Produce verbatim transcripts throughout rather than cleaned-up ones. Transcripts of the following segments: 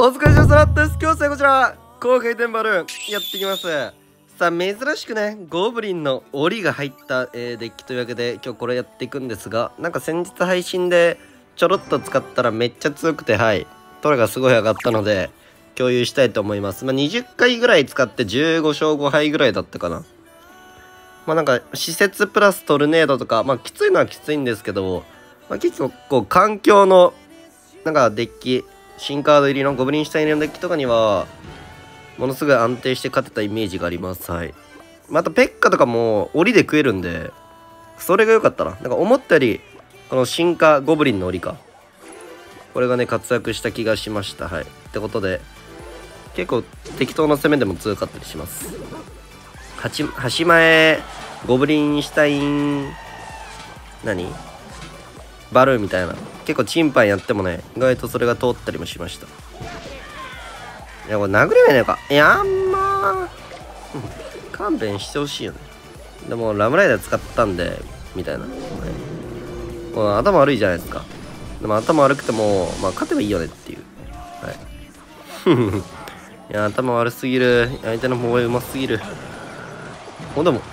お疲れ様です。今日はこちら高回転バルーンやっていきます。さあ珍しくねゴブリンの檻が入った、えー、デッキというわけで今日これやっていくんですが、なんか先日配信でちょろっと使ったらめっちゃ強くて、はいトラがすごい上がったので共有したいと思います。まあにじゅっかいぐらい使ってじゅうごしょうごはいぐらいだったかな。まあなんか施設プラストルネードとか、まあきついのはきついんですけど、まあ、結構環境のなんかデッキ新カード入りのゴブリンシュタイン入りのデッキとかにはものすごい安定して勝てたイメージがあります。はい。またペッカとかも檻で食えるんでそれが良かったな。なんか思ったよりこの進化ゴブリンの檻か、これがね活躍した気がしました。はい。ってことで結構適当な攻めでも強かったりします。端前ゴブリンシュタイン何バルーンみたいな結構チンパンやってもね意外とそれが通ったりもしました。いやこれ殴れないのか、いやあんま勘弁してほしいよね。でもラムライダー使ったんでみたいな、はい、もう頭悪いじゃないですか。でも頭悪くてもまあ勝てばいいよねっていう、はいいや頭悪すぎる、相手の方がうますぎる。おでも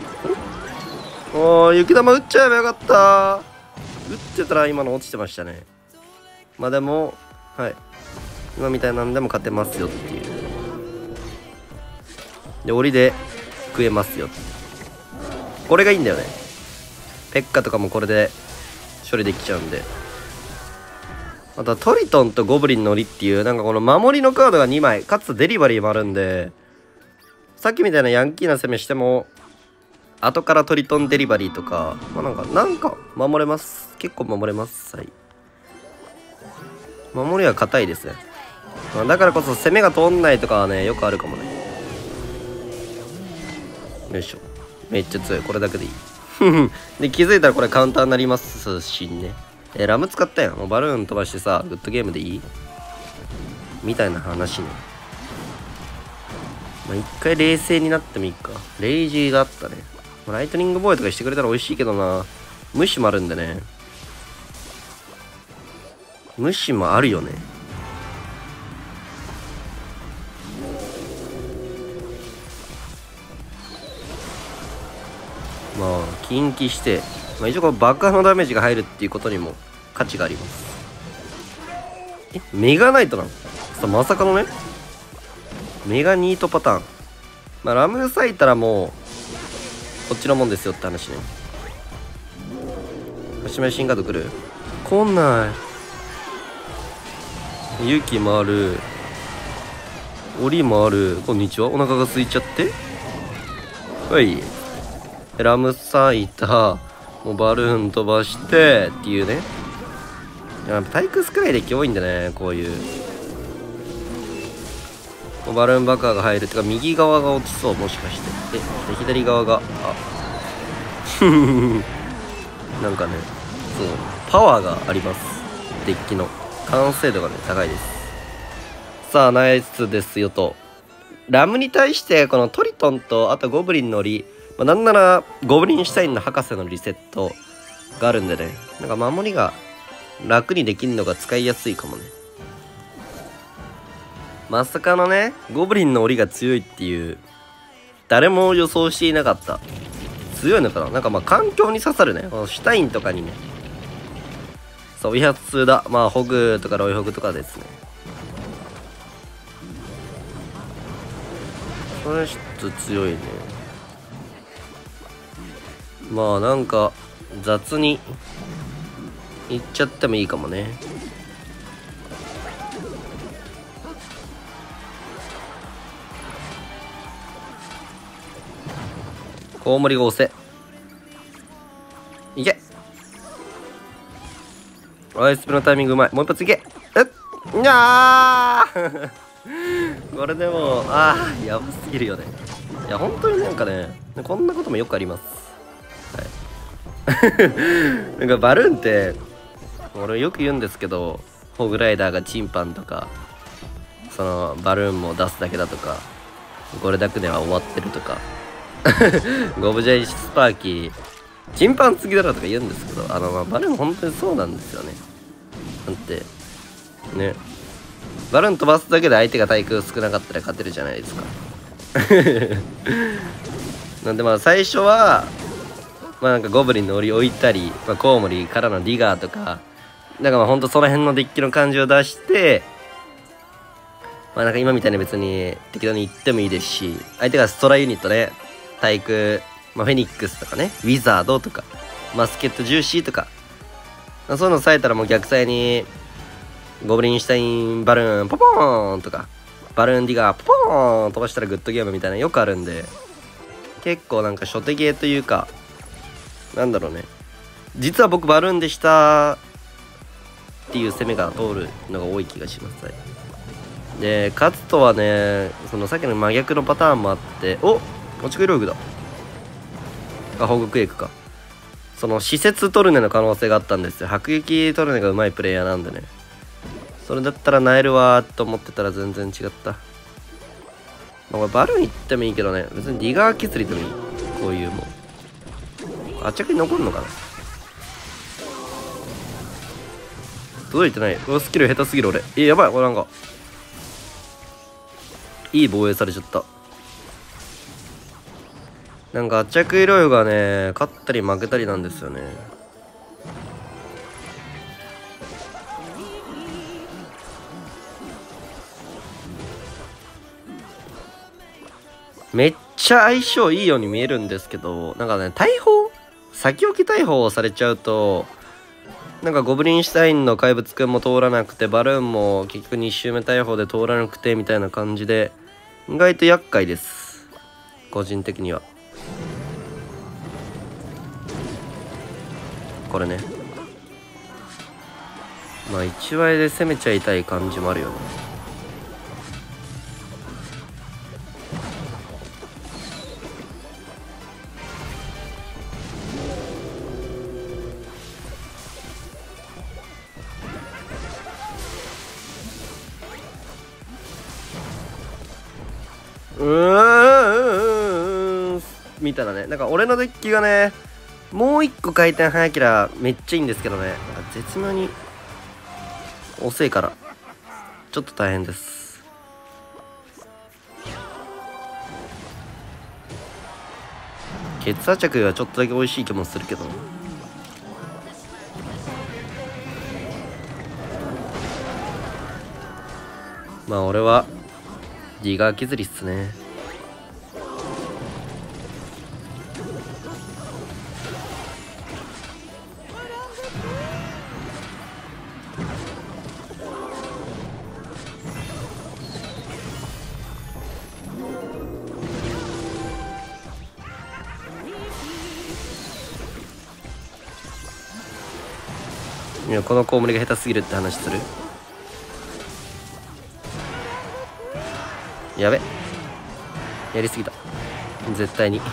おー雪玉打っちゃえばよかった。打ってたら今の落ちてましたね。まあでもはい今みたいなんでも勝てますよっていう。で檻で食えますよ、これがいいんだよね。ペッカとかもこれで処理できちゃうんで。あとはトリトンとゴブリンの檻っていうなんかこの守りのカードがにまいかつデリバリーもあるんで、さっきみたいなヤンキーな攻めしても後からトリトンデリバリーとか、まあ、なんかなんか守れます。結構守れます。はい。守りは硬いですね。まあ、だからこそ攻めが通んないとかはねよくあるかもね。よいしょ、めっちゃ強い。これだけでいいで気づいたらこれカウンターになりますしね。えー、ラム使ったやん。もうバルーン飛ばしてさグッドゲームでいいみたいな話ね。まあ一回冷静になってもいいか。レイジーがあったね。ライトニングボーイとかしてくれたら美味しいけどな。無視もあるんでね。無視もあるよね。まあ近畿して、まあ、一応この爆破のダメージが入るっていうことにも価値があります。えメガナイトなのさ、まさかのねメガニートパターン。まあラム咲いたらもうこっちのもんですよって話ね。端前新カード来る？来ない。勇気もある。檻もある。こんにちは。お腹が空いちゃってはいラム咲いた。もうバルーン飛ばしてっていうね。やっぱ体育スカイデッキ多いんでね、こういうバルーン爆破が入るってか右側が落ちそう。もしかしてえ左側があなんかねそうパワーがあります。デッキの完成度がね高いです。さあナイスですよと。ラムに対してこのトリトンとあとゴブリンの檻、まあ、なんならゴブリンシュタインの博士のリセットがあるんでね、なんか守りが楽にできるのが使いやすいかもね。まさかのねゴブリンの檻が強いっていう誰も予想していなかった。強いのかな。なんかまあ環境に刺さるね。このシュタインとかにね。そう威発だ。まあホグとかロイホグとかですね。それちょっと強いね。まあなんか雑にいっちゃってもいいかもね。コウモリが押せいけ。アイスプのタイミングうまい。もう一発いけ。えっにゃーこれでもああやばすぎるよね。いや本当になんかねこんなこともよくあります。はいなんかバルーンって俺よく言うんですけど、ホグライダーがチンパンとかそのバルーンも出すだけだとかゴレダクでは終わってるとかゴブジャイスパーキーチンパンすぎだろとか言うんですけど、あのまあバルーン本当にそうなんですよね。なんてねバルーン飛ばすだけで相手が対空少なかったら勝てるじゃないですか。なんでまあ最初はまあなんかゴブリンの檻置いたり、まあ、コウモリからのディガーとかなんかまあほんとその辺のデッキの感じを出して、まあなんか今みたいに別に適当に言ってもいいですし、相手がストラユニットね、対空、まあ、フェニックスとかね、ウィザードとかマスケットジューシーとか、まあ、そういうのさえたらもう逆サイにゴブリンシュタインバルーンポポーンとかバルーンディガーポポーン飛ばしたらグッドゲームみたいなのよくあるんで、結構なんか初手ゲーというかなんだろうね、実は僕バルーンでしたっていう攻めが通るのが多い気がします。はい、で勝つとはね、そのさっきの真逆のパターンもあって、お落ち食いローグだ。あ、報告エイクか。その施設トルネの可能性があったんですよ。迫撃トルネが上手いプレイヤーなんでね、それだったらなえるわーと思ってたら全然違った。まあ、バルーン行ってもいいけどね、別にディガー削りでもいい。こういうもうあ着に残るのかな。届いてない。うわスキル下手すぎる俺。えやばい、これなんかいい防衛されちゃった。なんかアチャクイロヨがね勝ったり負けたりなんですよね。めっちゃ相性いいように見えるんですけど、なんかね大砲先置き大砲をされちゃうとなんかゴブリンシュタインの怪物くんも通らなくて、バルーンも結局に周目大砲で通らなくてみたいな感じで意外と厄介です、個人的には。これね、まあいちわいで攻めちゃいたい感じもあるよね。うーん見たらね、なんか俺のデッキがねもう一個回転早けりゃめっちゃいいんですけどね、絶妙に遅いからちょっと大変です。血圧着はちょっとだけ美味しい気もするけど、まあ俺はディガー削りっすね。いやこのコウモリが下手すぎるって話する。やべやりすぎた絶対に。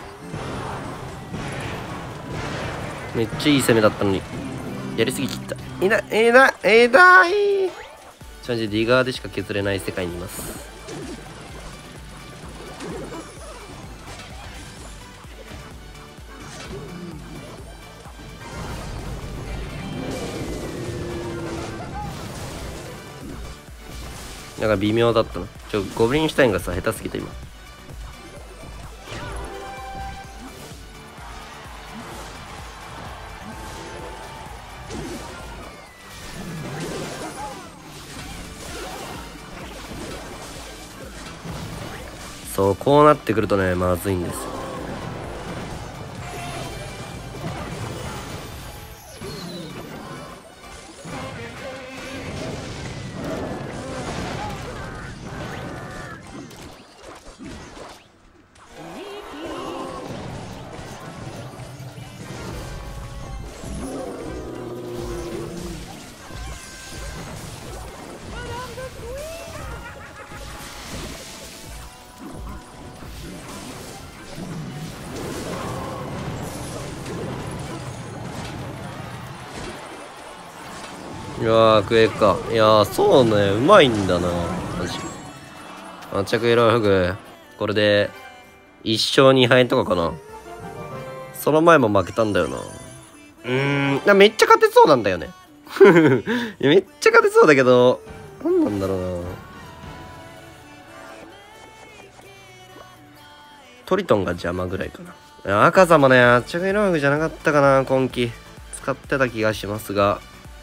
めっちゃいい攻めだったのにやりすぎきった。いなえなえだいちょんじディガーでしか削れない世界にいます。なんか微妙だったな。ちょゴブリンシュタインがさ下手すぎた今。そうこうなってくるとねまずいんですよ。いやークエイクか。いやーそうねうまいんだなマジ。あっちゃくエロフグこれでいっ勝に敗とかかな。その前も負けたんだよな。うーんめっちゃ勝てそうなんだよね。めっちゃ勝てそうだけど何なんだろうな。トリトンが邪魔ぐらいかな。いや赤座もね、あっちが色枠じゃなかったかな。今季使ってた気がしますが、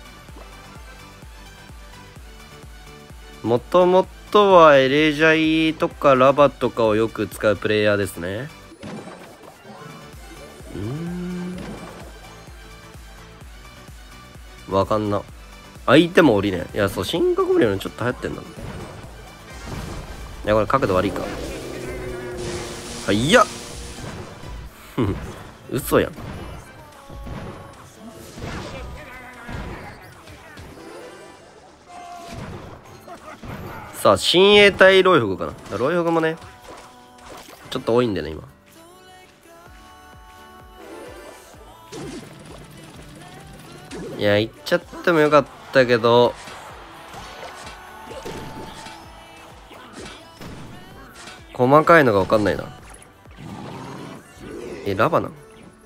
もともとはエレジャイとかラバとかをよく使うプレイヤーですね。うーん、わかんな。相手も降りね。いや、そう、進化ゴブリンのちょっと流行ってんだ。いや、これ角度悪いか。あ、いや嘘やん。さあ、親衛隊ロイホグかな。ロイホグもね、ちょっと多いんだよね、今。いや、行っちゃってもよかったけど、細かいのが分かんないな。え、ラバナ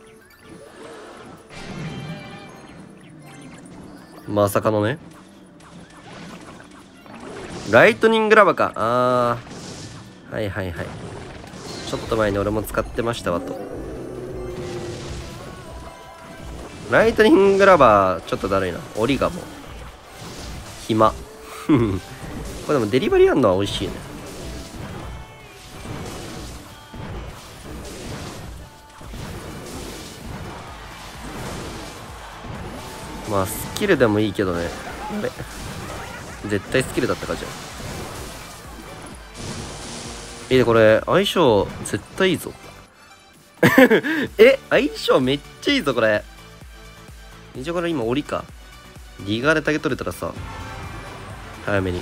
まさかのね。ライトニングラバか。あー、はいはいはい。ちょっと前に俺も使ってましたわと。ライトニングラバーちょっとだるいな。オリガも暇これでもデリバリーあんのは美味しいね。まあスキルでもいいけどね。あれ絶対スキルだったか。じゃあえこれ相性絶対いいぞえ相性めっちゃいいぞこれ。一応これ今檻か。リガーでタゲ取れたらさ、早めに。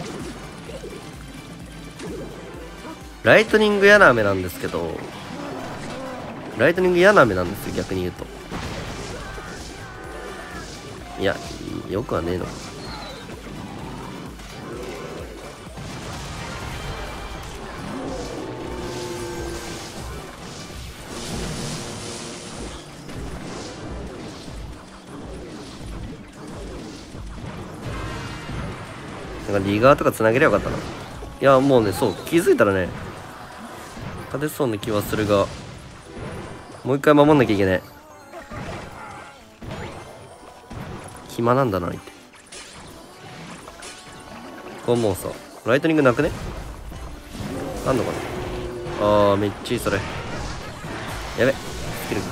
ライトニングヤナメなんですけど、ライトニングヤナメなんですよ、逆に言うと。いや、よくはねえのか。なんかリガーとかつなげりゃよかったな。いや、もうね、そう、気づいたらね、勝てそうな気はするが、もう一回守んなきゃいけない。暇なんだな、相手。これもうさ、ライトニングなくね？あんのかな。あー、めっちゃいい、それ。やべ、スキル。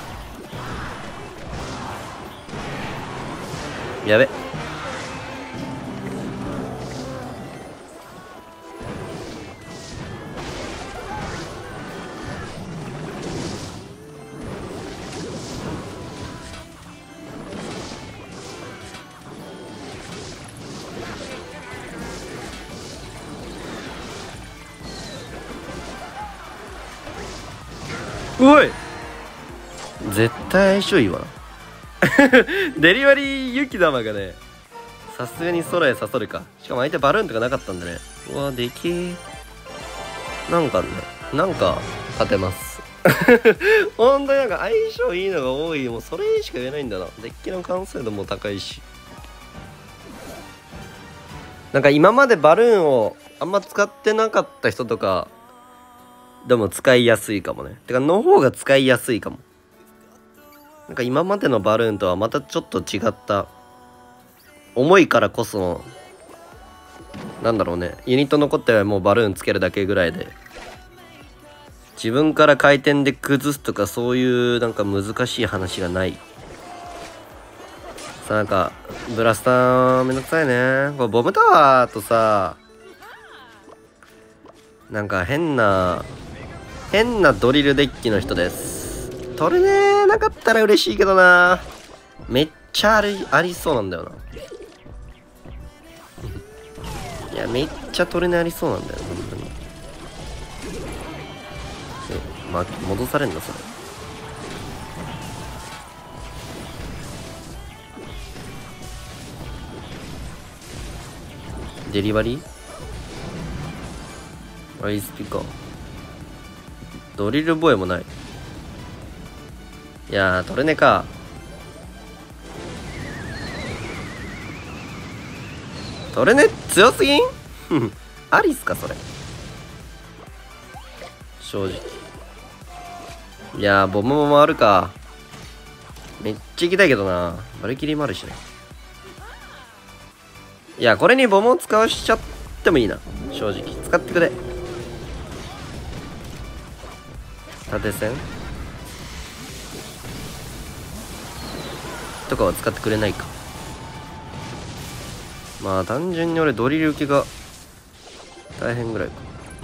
やべ。おい絶対相性いいわデリバリーユキ玉がね、さすがに空へ刺さるか。しかも相手バルーンとかなかったんでね。うわでけえ。なんかね、なんか勝てますほんとになんか相性いいのが多い。もうそれしか言えないんだな。デッキの完成度も高いし、なんか今までバルーンをあんま使ってなかった人とかでも使いやすいかもね。てかの方が使いやすいかも。なんか今までのバルーンとはまたちょっと違った、重いからこそのなんだろうね、ユニット残ってもうバルーンつけるだけぐらいで、自分から回転で崩すとかそういうなんか難しい話がない。さあなんかブラスターめんどくさいね。これボムタワーとさ、なんか変な変なドリルデッキの人です。取れねーなかったら嬉しいけどな。めっちゃありありそうなんだよな。いやめっちゃ取れねありそうなんだよ本当に。え、ま、戻されんだそれ。デリバリーアイスピか。ドリルボーイもない。いやー取れねえか。 トルネ強すぎんありっすかそれ。正直。いやー、ボムボムあるか。めっちゃ行きたいけどな。バルキリーもあるしね。いや、これにボムを使わしちゃってもいいな。正直。使ってくれ。縦線とかは使ってくれないか。まあ、単純に俺ドリル受けが大変ぐらいか。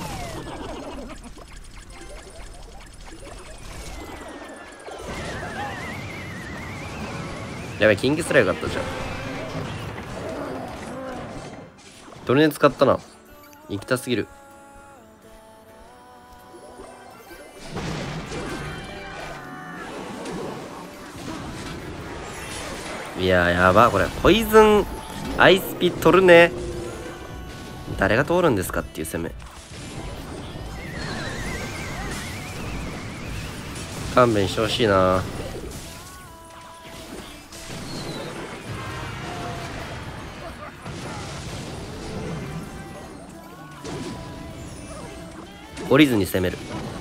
やべ、キングすらよかったじゃん。トルネ使ったな。行きたすぎる。いやー、やば。これポイズンアイスピトルネ誰が通るんですかっていう攻め。勘弁してほしいな。降りずに攻める。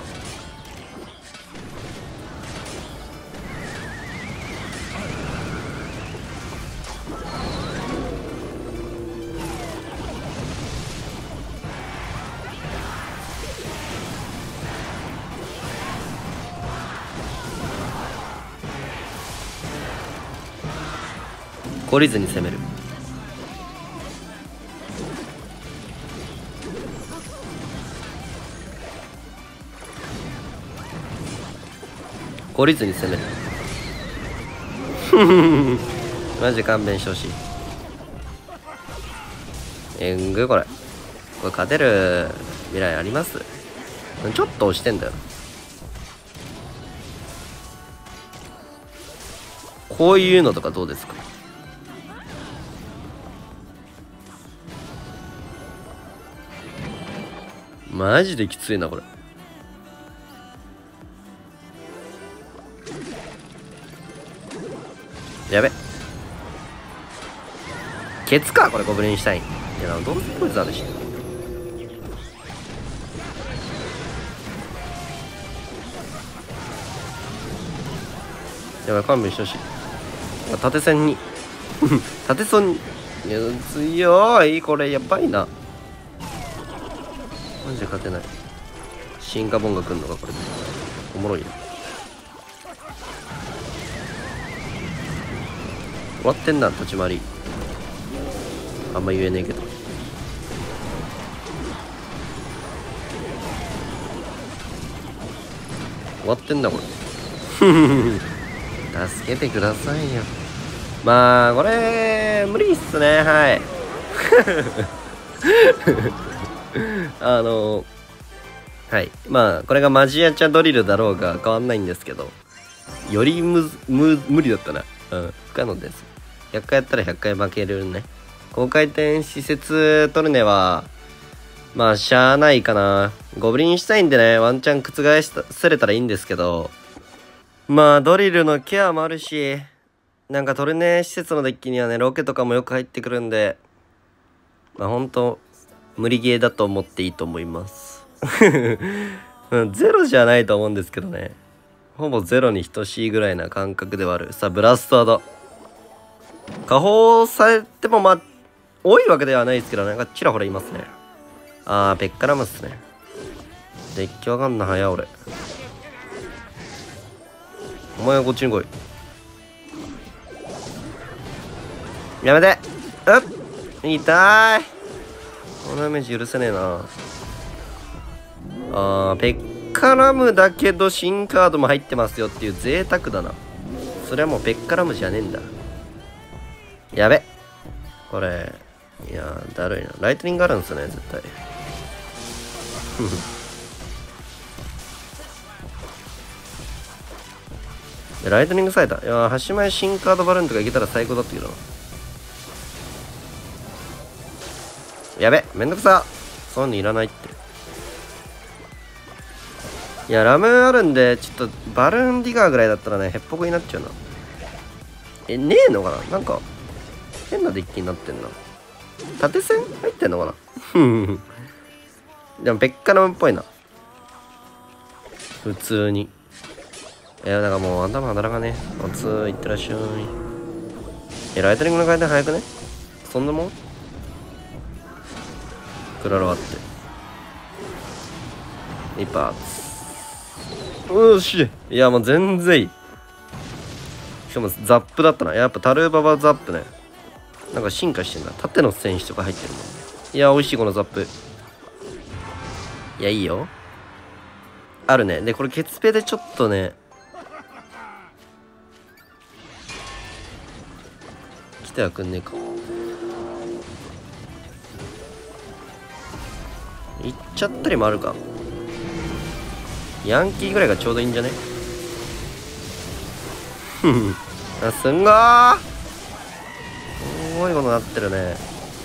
懲りずに攻める。懲りずに攻める。マジで勘弁してほしい。えんぐこれ。これ勝てる未来あります？ちょっと押してんだよ。こういうのとかどうですか？マジできついなこれ。やべ。ケツかこれゴブリンシュタイン。いや、どうせこいつあるし。やばい、勘弁してほしい。縦線に縦線に。いや、強い。これやばいな。マジで勝てない。進化ボンが来るのかこれで。おもろいな。終わってんな立ち回り。あんま言えねえけど。終わってんなこれ。助けてくださいよ。まあこれ無理っすね。はいあのはいまあこれがマジアチャドリルだろうが変わんないんですけど、よりむむ無理だったな。うん不可能です。ひゃっかいやったらひゃっかい負けるね。高回転施設トルネはまあしゃあないかな。ゴブリンシュタインでねワンチャン覆せれたらいいんですけど、まあドリルのケアもあるし、なんかトルネ施設のデッキにはねロケとかもよく入ってくるんで、まあほんと無理ゲーだと思っていいと思いますゼロじゃないと思うんですけどね、ほぼゼロに等しいぐらいな感覚ではある。さあブラスターだ。下放されてもまあ多いわけではないですけど、なんかちらほらいますね。あーペッカラムっすね。デッキわかんな早俺。お前はこっちに来い。やめて。うっ痛い。このダメージ許せねえな。あーペッカラムだけど新カードも入ってますよっていう贅沢だな。それはもうペッカラムじゃねえんだ。やべこれ。いやーだるいな。ライトニングあるんですよね絶対ライトニングされた。いやー端前新カードバルーンとかいけたら最高だったけどな。やべめんどくさ。そういうのいらないって。いやラムあるんでちょっとバルーンディガーぐらいだったらねへっぽこになっちゃうな。えねえのかな。なんか変なデッキになってんな。 縦線入ってんのかなでもペッカラムっぽいな。普通に。いや、だからもう頭働かねえ。おつーいってらっしゃい。え、ライトニングの回転早くね？そんなもん？クラロワって。一発。うーし。いや、もう全然いい。しかもザップだったな。やっぱタルーババザップね。なんか進化してんだ。縦の戦士とか入ってるもんね。いや、美味しいこのザップ。いや、いいよ。あるね。で、これケツペでちょっとね、来てはくんねえか。行っちゃったりもあるか。ヤンキーぐらいがちょうどいいんじゃね？あ、すんごーすごいことなってるね。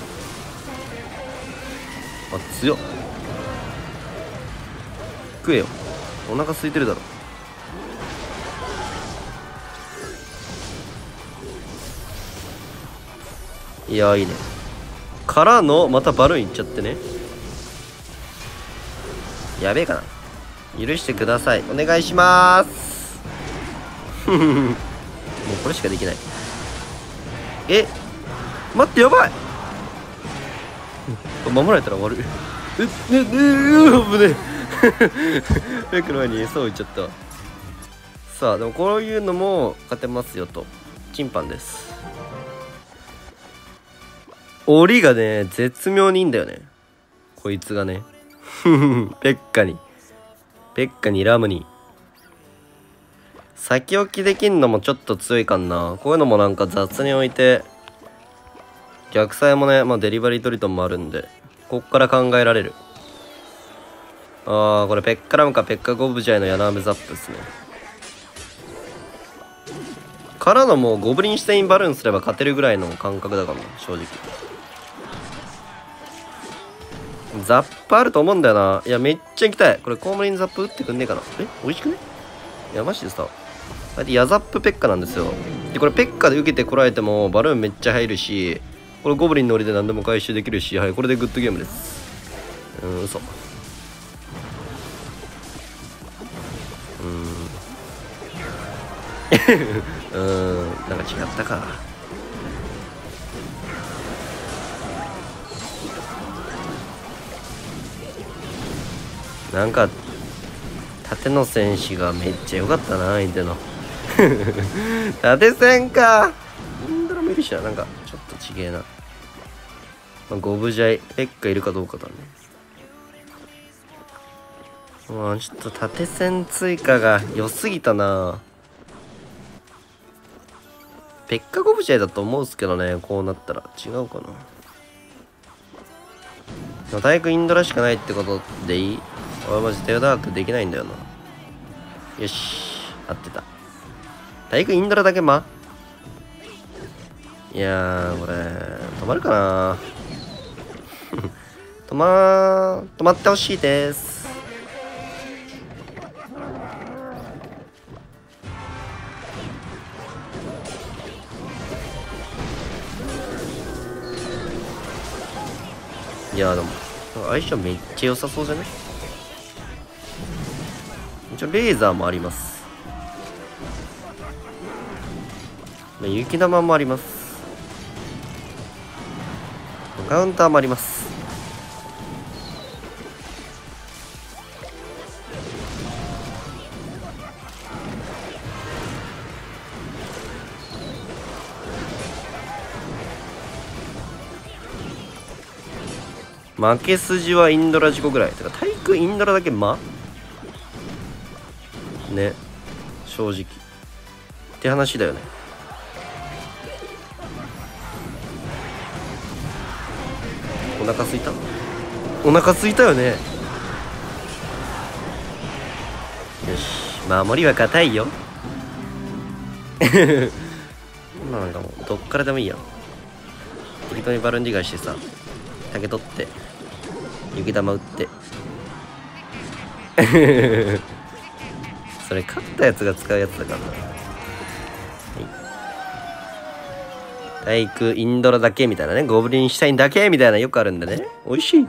あ、強っ。食えよ。お腹空いてるだろ。いや、いいね。からの、またバルーンいっちゃってね。やべえかな。許してください。お願いしまーす。もうこれしかできない。え、待って、やばい。守られたら終わる。え、ね、ね、うー、危ねえ。フェイクの前に餌を置いちゃった。さあ、でもこういうのも勝てますよと。チンパンです。檻がね、絶妙にいいんだよね。こいつがね。ペッカに。ペッカにラムに。先置きできんのもちょっと強いかんな。こういうのもなんか雑に置いて。逆サイもね、まあデリバリートリトンもあるんで。こっから考えられる。あー、これペッカラムかペッカゴブジャイのヤナーメザップですね。からのもうゴブリンシュテインバルーンすれば勝てるぐらいの感覚だからな、正直。ザップあると思うんだよな。いや、めっちゃ行きたい。これコウモリにザップ打ってくんねえかな。え、美味しくね？いや、マジでさ。あえてヤザップペッカなんですよ。で、これペッカで受けてこられてもバルーンめっちゃ入るし、これゴブリンの檻で何でも回収できるし、はい、これでグッドゲームです。うーん、嘘。うーん。うーん、なんか違ったか。なんか、縦の戦士がめっちゃ良かったな、相手の。縦戦か。インドラもいるしな、なんか、ちょっとちげえな。まあ、ゴブジャイ、ペッカいるかどうかだね。まあ、ちょっと縦戦追加が良すぎたな。ペッカゴブジャイだと思うんすけどね、こうなったら。違うかな。大工インドラしかないってことでいい？俺マジテオダークできないんだよな。よし、合ってた。大工インドラだけまいやー、これ、止まるかな。止まー、止まってほしいです。いやーでも、相性めっちゃ良さそうじゃね？一応レーザーもあります。雪玉もあります。カウンターもあります。負け筋はインドラ事故ぐらい。てか、体育インドラだけまね。正直。って話だよね。お腹すいた？お腹すいたよね。よし。守りは硬いよ。今なんかもう、どっからでもいいや。適当にバルーンディガーしてさ、竹取って、雪玉打って。それ勝ったやつが使うやつだからな。はい。 対空インドラだけみたいなね、ゴブリンシュタインだけみたいなよくあるんでね、美味しい。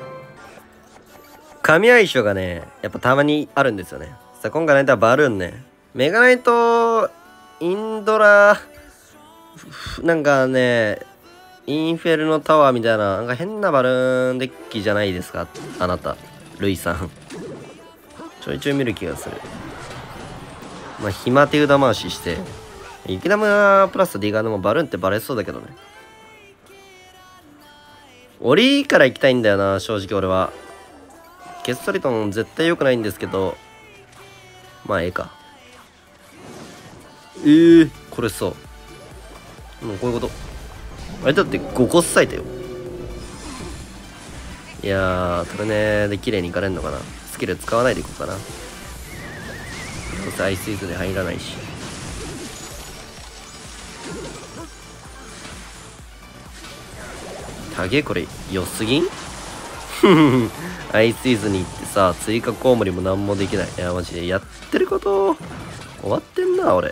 神相性がねやっぱたまにあるんですよね。さあ今回の相手はバルーンね、メガナイトインドラなんかねインフェルノタワーみたいななんか変なバルーンデッキじゃないですかあなたルイさん。ちょいちょい見る気がする。まあ暇手札回しして雪玉プラスディガーでもバルーンってバレそうだけどね。檻から行きたいんだよな正直俺は。ケストリトン絶対良くないんですけど、まあええか。えー、これさもうこういうことあれだってごこ咲いたよ。いやー、これねで綺麗にいかれんのかな。スキル使わないでいこうかな。どうせアイスイズで入らないし。たげこれ良すぎんアイスイズに行ってさ追加コウモリも何もできない。いやマジでやってること終わってんな俺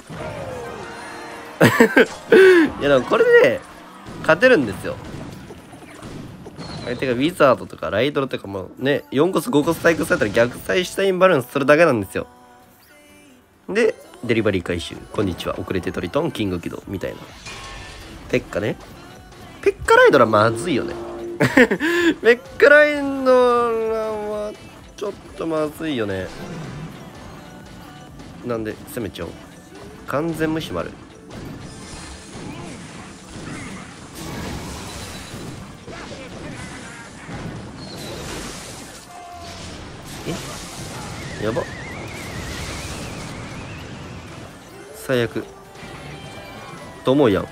いやでもこれで勝てるんですよ。相手がウィザードとかライドルとかもねよんコスごコス対空されたら逆サイシュタインバルーンするだけなんですよ。でデリバリー回収こんにちは遅れてトリトンキング起動みたいな。ペッカね、ペッカライドラまずいよねペッカライドラはちょっとまずいよね。なんで攻めちゃおう。完全無視もある。えやば最悪と思うやん。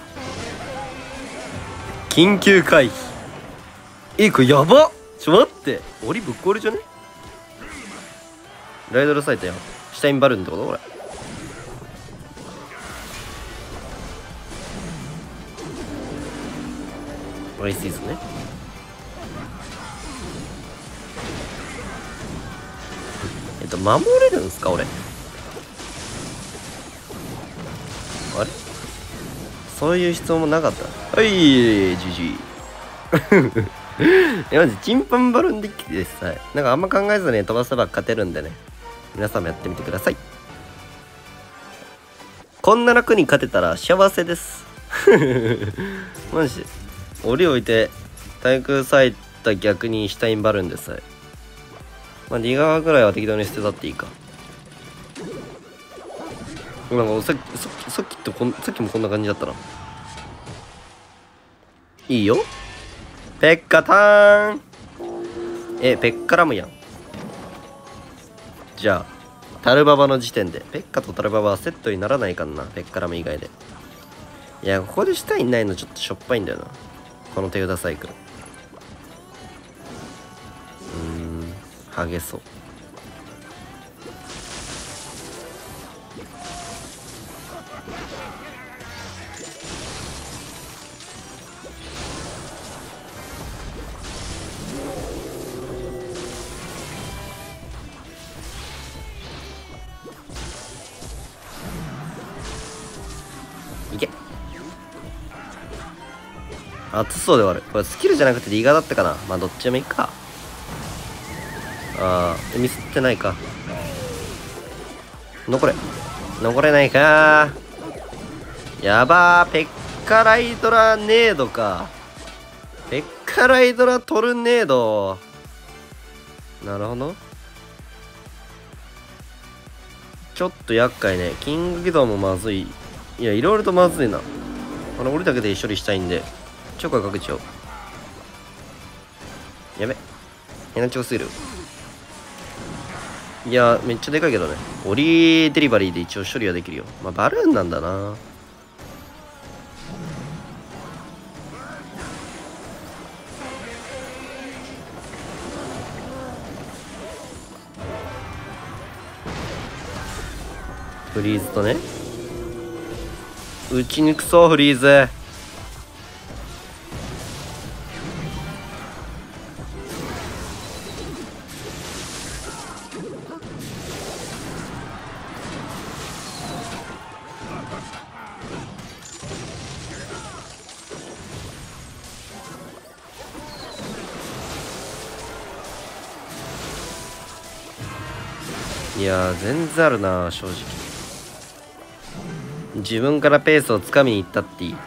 緊急回避えこれやばっ。ちょ待って檻ぶっ壊れじゃね。ライドルサイトやんシュタインバルーンってことこれ。アイスイズね。えっと守れるんすか俺。あれそういう質問もなかった。はいジジいやマジチンパンバルーンデッキです。はいなんかあんま考えずに飛ばせば勝てるんでね、皆さんもやってみてください。こんな楽に勝てたら幸せですマジで檻置いて対空サイト逆にシュタインバルーンです。はいまあリガーぐらいは適当に捨てたっていいか。なんかさっきさっきさっきとこんさっきもこんな感じだったな。いいよペッカターン。えペッカラムやん。じゃあタルババの時点でペッカとタルババはセットにならないかんな。ペッカラム以外で。いやここでシュタインないのちょっとしょっぱいんだよなこの手札サイクル。うーんハゲそう。いけ熱そうではある。これスキルじゃなくてリーガーだったかな。まあどっちでもいいか。ああミスってないか。残れ残れないか。やばーペッカライドラネードか。ペッカライドラトルネード。なるほどちょっと厄介ね。キングギドもまずい。いやいろいろとまずいな。あの俺だけで処理したいんでチョコかけちゃおう。やべヘナチョコすぎる。いやめっちゃでかいけどね。オリデリバリーで一応処理はできるよ。まあバルーンなんだな。フリーズとね打ち抜くそうフリーズ。 いやー全然あるな正直。自分からペースをつかみに行ったっていい。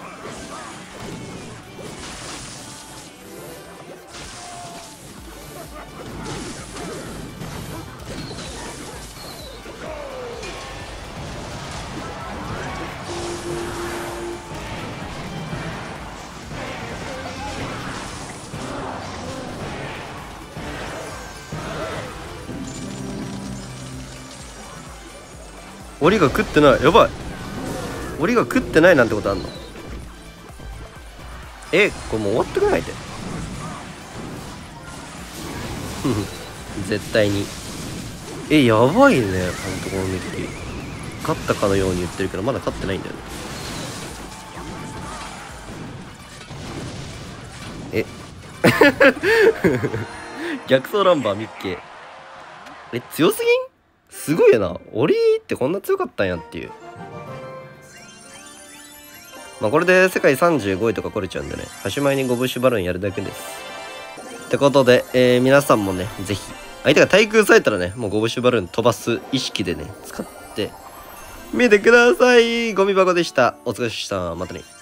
檻が食ってない。やばい。檻が食ってないなんてことあんの？え、これもう終わってくないで。絶対に。え、やばいね。ほんとこのメッキ。勝ったかのように言ってるけど、まだ勝ってないんだよね。え逆走ランバーミッケ。え、強すぎん？すごいよな。檻ってこんな強かったんやっていう。まあこれで世界さんじゅうごいとか来れちゃうんでね、端前にゴブッシュバルーンやるだけです。ってことで、えー、皆さんもね、ぜひ、相手が対空されたらね、もうゴブッシュバルーン飛ばす意識でね、使ってみてください。ゴミ箱でした。お疲れ様でした。またね。